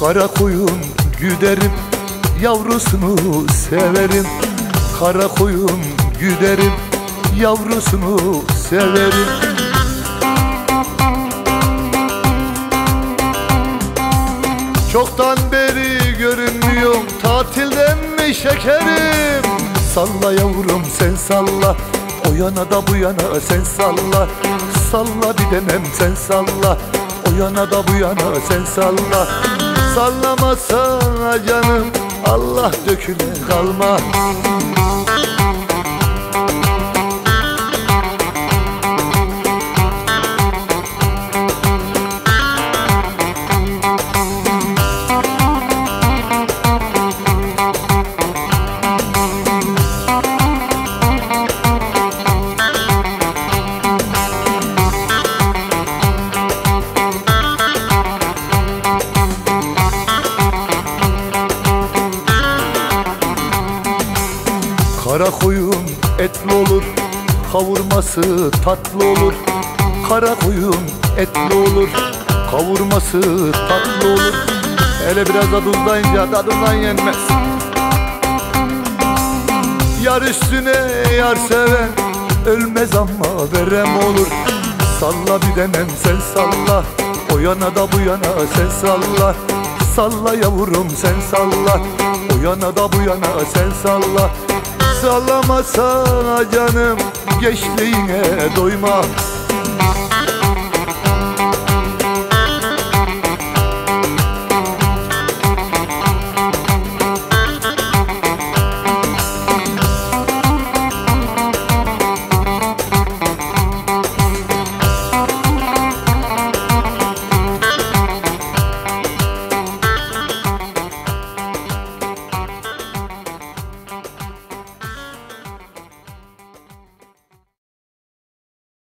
Kara koyun güderim, yavrusunu severim. Kara koyun güderim, yavrusunu severim. Çoktan beri görünmüyorum, tatilden mi şekerim? Salla yavrum sen salla, o yana da bu yana sen salla. Salla bir denem sen salla, o yana da bu yana sen salla. Sallamazsan canım, Allah döküle kalma. Kara koyun etli olur, kavurması tatlı olur. Kara koyun etli olur, kavurması tatlı olur. Hele biraz da tuzlayınca tadından yenmez. Yar üstüne yar seven ölmez ama verem olur. Salla bir denem sen salla, o yana da bu yana sen salla. Salla yavrum sen salla, o yana da bu yana sen salla. Sallamazsan canım, gençliğine doyma.